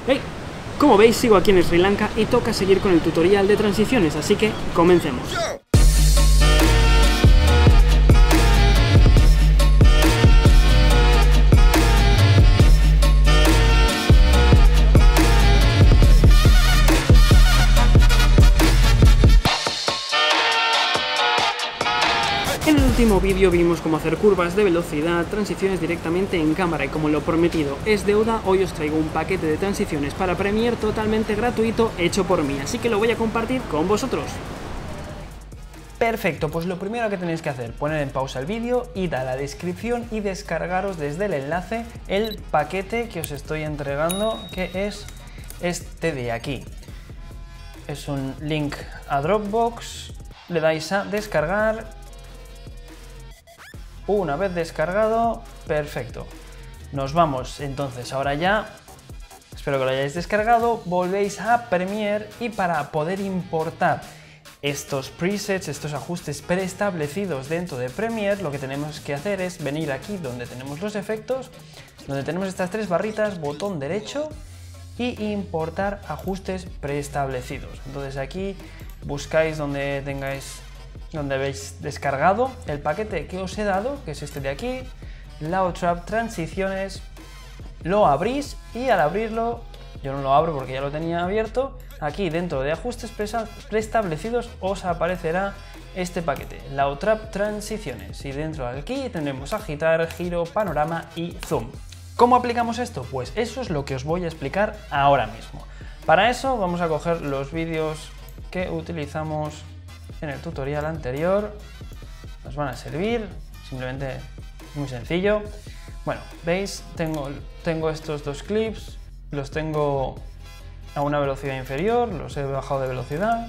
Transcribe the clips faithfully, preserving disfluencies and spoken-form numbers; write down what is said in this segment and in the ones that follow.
Hey, como veis sigo aquí en Sri Lanka y toca seguir con el tutorial de transiciones, así que comencemos. En el último vídeo vimos cómo hacer curvas de velocidad, transiciones directamente en cámara y como lo prometido es deuda, hoy os traigo un paquete de transiciones para Premiere totalmente gratuito hecho por mí, así que lo voy a compartir con vosotros. Perfecto, pues lo primero que tenéis que hacer, poner en pausa el vídeo, ir a la descripción y descargaros desde el enlace el paquete que os estoy entregando, que es este de aquí. Es un link a Dropbox, le dais a descargar. Una vez descargado, perfecto. Nos vamos entonces ahora ya, espero que lo hayáis descargado, volvéis a Premiere y para poder importar estos presets, estos ajustes preestablecidos dentro de Premiere, lo que tenemos que hacer es venir aquí donde tenemos los efectos, donde tenemos estas tres barritas, botón derecho y importar ajustes preestablecidos. Entonces aquí buscáis donde tengáis donde habéis descargado el paquete que os he dado, que es este de aquí, Layout Transiciones, lo abrís y al abrirlo, yo no lo abro porque ya lo tenía abierto, aquí dentro de ajustes preestablecidos os aparecerá este paquete, Layout Transiciones, y dentro de aquí tendremos agitar, giro, panorama y zoom. ¿Cómo aplicamos esto? Pues eso es lo que os voy a explicar ahora mismo. Para eso vamos a coger los vídeos que utilizamos en el tutorial anterior, nos van a servir, simplemente muy sencillo. Bueno, veis, tengo, tengo estos dos clips, los tengo a una velocidad inferior, los he bajado de velocidad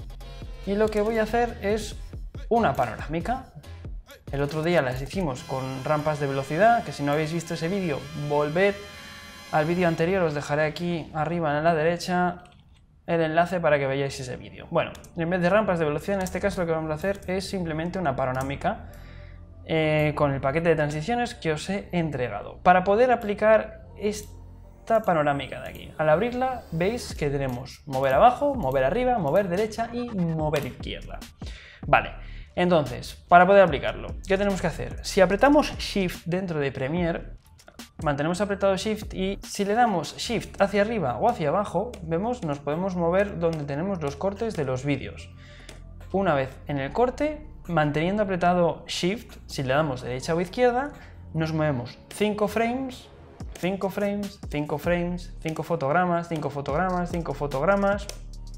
y lo que voy a hacer es una panorámica. El otro día las hicimos con rampas de velocidad, que si no habéis visto ese vídeo, volved al vídeo anterior, os dejaré aquí arriba a la derecha el enlace para que veáis ese vídeo. Bueno, en vez de rampas de velocidad, en este caso lo que vamos a hacer es simplemente una panorámica eh, con el paquete de transiciones que os he entregado. Para poder aplicar esta panorámica de aquí, al abrirla veis que tenemos mover abajo, mover arriba, mover derecha y mover izquierda. Vale, entonces, para poder aplicarlo, ¿qué tenemos que hacer? Si apretamos Shift dentro de Premiere, mantenemos apretado Shift y si le damos Shift hacia arriba o hacia abajo, vemos, nos podemos mover donde tenemos los cortes de los vídeos. Una vez en el corte, manteniendo apretado Shift, si le damos derecha o izquierda, nos movemos cinco frames, cinco frames, cinco frames, cinco fotogramas, cinco fotogramas, cinco fotogramas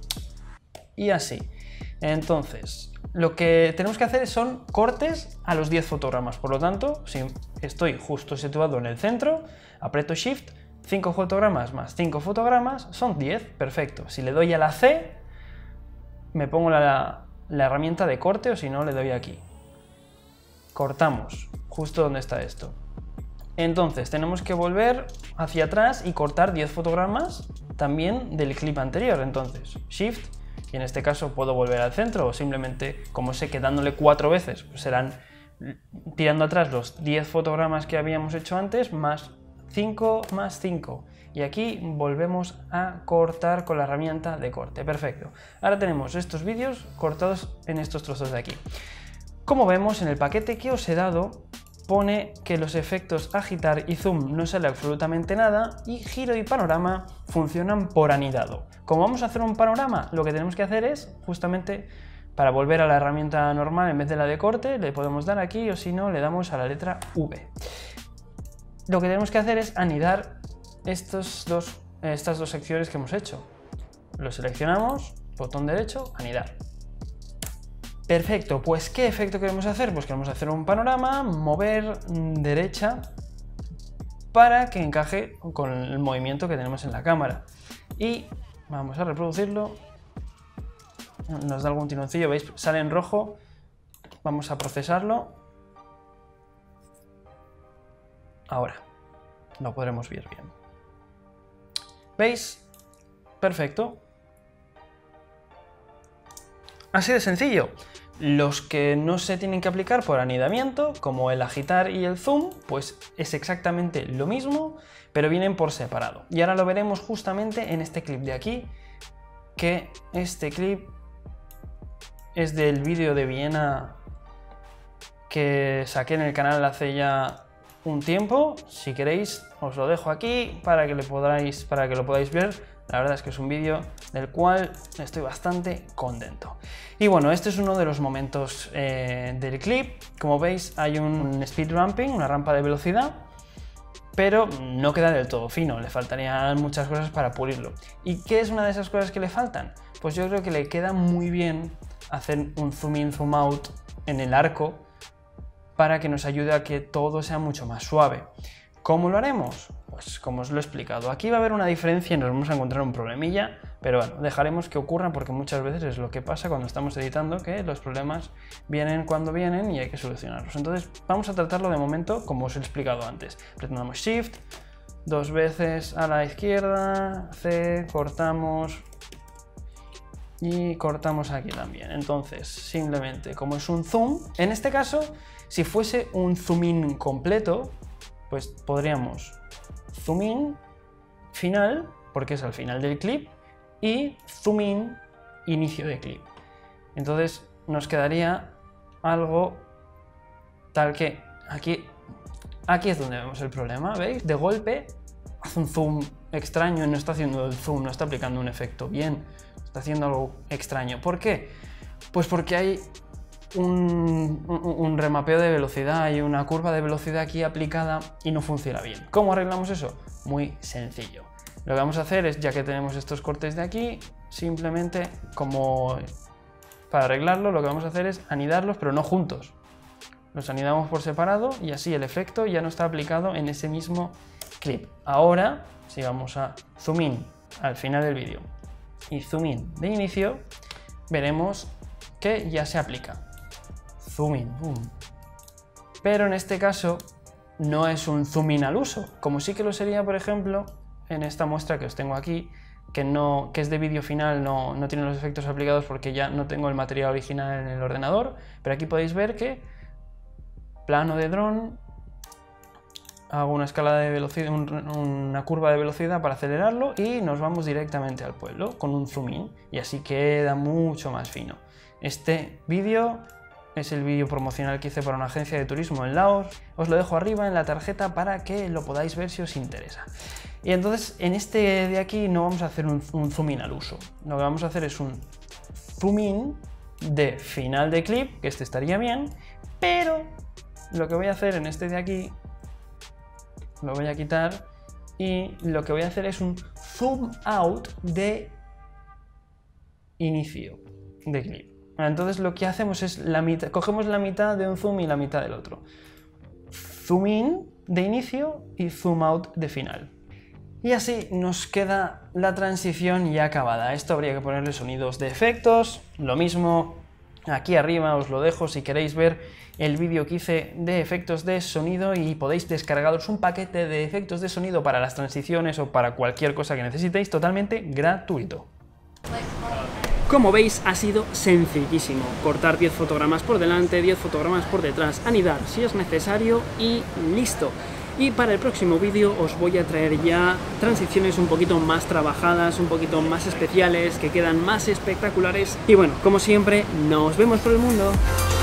y así. Entonces, lo que tenemos que hacer son cortes a los diez fotogramas, por lo tanto, si estoy justo situado en el centro, aprieto Shift, cinco fotogramas más cinco fotogramas son diez, perfecto. Si le doy a la C, me pongo la, la herramienta de corte o si no le doy aquí. Cortamos, justo donde está esto. Entonces, tenemos que volver hacia atrás y cortar diez fotogramas también del clip anterior, entonces, Shift. Y en este caso puedo volver al centro o simplemente, como sé que dándole cuatro veces, pues serán tirando atrás los diez fotogramas que habíamos hecho antes, más cinco, más cinco. Y aquí volvemos a cortar con la herramienta de corte. Perfecto. Ahora tenemos estos vídeos cortados en estos trozos de aquí. Como vemos en el paquete que os he dado, pone que los efectos agitar y zoom no sale absolutamente nada y giro y panorama funcionan por anidado. Como vamos a hacer un panorama, lo que tenemos que hacer es justamente para volver a la herramienta normal en vez de la de corte, le podemos dar aquí o si no le damos a la letra V. Lo que tenemos que hacer es anidar estos dos, estas dos secciones que hemos hecho. Lo seleccionamos, botón derecho, anidar. Perfecto, pues ¿qué efecto queremos hacer? Pues queremos hacer un panorama, mover derecha para que encaje con el movimiento que tenemos en la cámara. Y vamos a reproducirlo. Nos da algún tironcillo, ¿veis? Sale en rojo. Vamos a procesarlo. Ahora lo podremos ver bien. ¿Veis? Perfecto. Así de sencillo. Los que no se tienen que aplicar por anidamiento, como el agitar y el zoom, pues es exactamente lo mismo, pero vienen por separado. Y ahora lo veremos justamente en este clip de aquí, que este clip es del vídeo de Viena que saqué en el canal hace ya un tiempo. Si queréis os lo dejo aquí para que, le podáis, para que lo podáis ver. La verdad es que es un vídeo del cual estoy bastante contento. Y bueno, este es uno de los momentos eh, del clip. Como veis hay un speed ramping, una rampa de velocidad, pero no queda del todo fino, le faltarían muchas cosas para pulirlo. ¿Y qué es una de esas cosas que le faltan? Pues yo creo que le queda muy bien hacer un zoom in, zoom out en el arco para que nos ayude a que todo sea mucho más suave. ¿Cómo lo haremos? Pues como os lo he explicado, aquí va a haber una diferencia y nos vamos a encontrar un problemilla, pero bueno, dejaremos que ocurra porque muchas veces es lo que pasa cuando estamos editando, que los problemas vienen cuando vienen y hay que solucionarlos. Entonces vamos a tratarlo de momento como os he explicado antes. Presionamos Shift, dos veces a la izquierda, C, cortamos y cortamos aquí también. Entonces simplemente como es un zoom, en este caso si fuese un zoom in completo, pues podríamos zoom in final, porque es al final del clip, y zoom in inicio de clip. Entonces nos quedaría algo tal que aquí, aquí es donde vemos el problema, ¿veis? De golpe hace un zoom extraño, no está haciendo el zoom, no está aplicando un efecto bien, está haciendo algo extraño. ¿Por qué? Pues porque hay Un, un, un remapeo de velocidad, hay una curva de velocidad aquí aplicada y no funciona bien. ¿Cómo arreglamos eso? Muy sencillo. Lo que vamos a hacer es, ya que tenemos estos cortes de aquí, simplemente como para arreglarlo, lo que vamos a hacer es anidarlos, pero no juntos. Los anidamos por separado y así el efecto ya no está aplicado en ese mismo clip. Ahora, si vamos a zoom in al final del vídeo y zoom in de inicio, veremos que ya se aplica. Zoom in, boom. Pero en este caso no es un zoom in al uso, como sí que lo sería, por ejemplo, en esta muestra que os tengo aquí, que, no, que es de vídeo final, no, no tiene los efectos aplicados porque ya no tengo el material original en el ordenador, pero aquí podéis ver que plano de dron, hago una escala de velocidad, un, una curva de velocidad para acelerarlo y nos vamos directamente al pueblo con un zoom in y así queda mucho más fino. Este vídeo es el vídeo promocional que hice para una agencia de turismo en Laos. Os lo dejo arriba en la tarjeta para que lo podáis ver si os interesa. Y entonces en este de aquí no vamos a hacer un, un zoom in al uso. Lo que vamos a hacer es un zoom in de final de clip, que este estaría bien, pero lo que voy a hacer en este de aquí, lo voy a quitar y lo que voy a hacer es un zoom out de inicio de clip. Entonces lo que hacemos es, la mitad, cogemos la mitad de un zoom y la mitad del otro. Zoom in de inicio y zoom out de final. Y así nos queda la transición ya acabada. Esto habría que ponerle sonidos de efectos, lo mismo aquí arriba os lo dejo si queréis ver el vídeo que hice de efectos de sonido y podéis descargaros un paquete de efectos de sonido para las transiciones o para cualquier cosa que necesitéis totalmente gratuito. Como veis ha sido sencillísimo, cortar diez fotogramas por delante, diez fotogramas por detrás, anidar si es necesario y listo. Y para el próximo vídeo os voy a traer ya transiciones un poquito más trabajadas, un poquito más especiales, que quedan más espectaculares. Y bueno, como siempre, nos vemos por el mundo.